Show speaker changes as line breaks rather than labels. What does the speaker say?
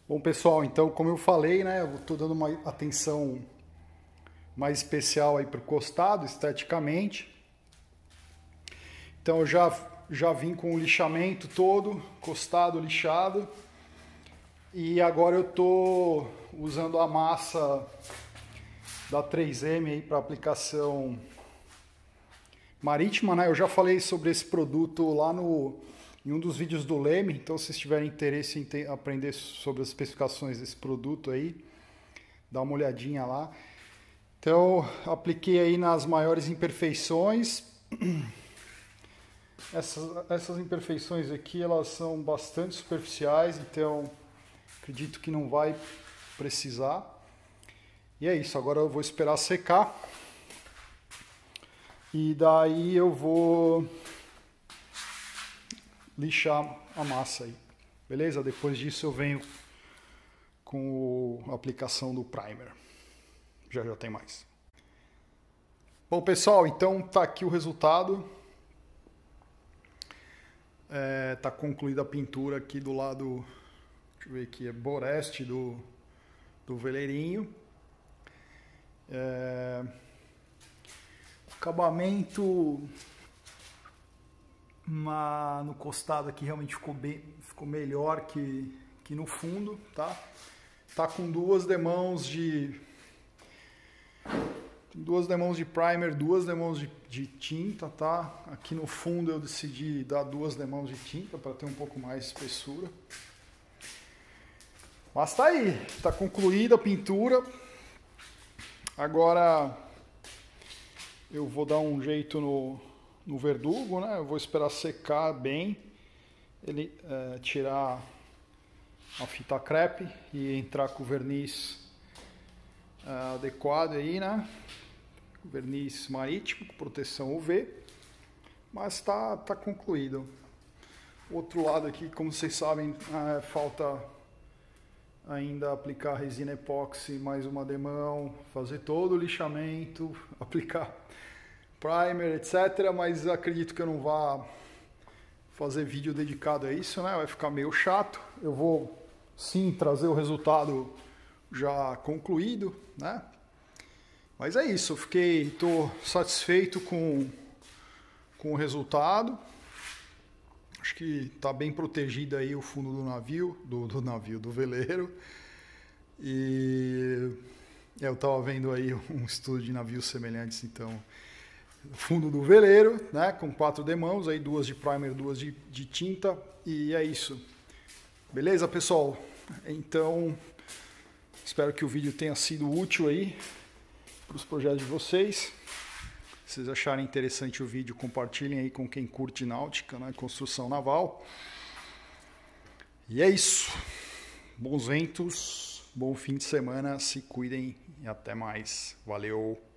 Bom, pessoal, então, como eu falei, né, eu estou dando uma atenção mais especial aí para o costado, esteticamente. Então, eu já vim com o lixamento todo, costado lixado. E agora eu estou usando a massa da 3M aí para aplicação marítima, né? Eu já falei sobre esse produto lá em um dos vídeos do Leme, então se vocês tiverem interesse em aprender sobre as especificações desse produto aí, dá uma olhadinha lá. Então, apliquei aí nas maiores imperfeições. Essas imperfeições aqui, elas são bastante superficiais, então acredito que não vai precisar. E é isso, agora eu vou esperar secar. E daí eu vou lixar a massa aí, beleza? Depois disso eu venho com a aplicação do primer. Já tem mais. Bom, pessoal, então tá aqui o resultado. Tá concluída a pintura aqui do lado, deixa eu ver aqui, é boreste do veleirinho. Acabamento no costado aqui realmente ficou melhor que no fundo, tá? Tá com duas demãos de primer, duas demãos de tinta, tá? Aqui no fundo eu decidi dar duas demãos de tinta para ter um pouco mais de espessura. Mas tá aí, tá concluída a pintura. Agora eu vou dar um jeito no verdugo, né? Eu vou esperar secar bem, ele tirar a fita crepe e entrar com o verniz adequado aí, né? Verniz marítimo com proteção UV, mas tá concluído. Outro lado aqui, como vocês sabem, falta ainda aplicar resina epóxi, mais uma demão, fazer todo o lixamento, aplicar primer, etc. Mas acredito que eu não vá fazer vídeo dedicado a isso, né? Vai ficar meio chato. Eu vou sim trazer o resultado já concluído, né? Mas é isso, tô satisfeito com o resultado. Acho que está bem protegido aí o fundo do navio, do veleiro. E eu estava vendo aí um estudo de navios semelhantes, então, fundo do veleiro, né, com 4 demãos, aí 2 de primer, 2 de tinta, e é isso. Beleza, pessoal? Então, espero que o vídeo tenha sido útil aí para os projetos de vocês. Se vocês acharem interessante o vídeo, compartilhem aí com quem curte náutica, né? Construção naval. E é isso. Bons ventos, bom fim de semana, se cuidem e até mais. Valeu!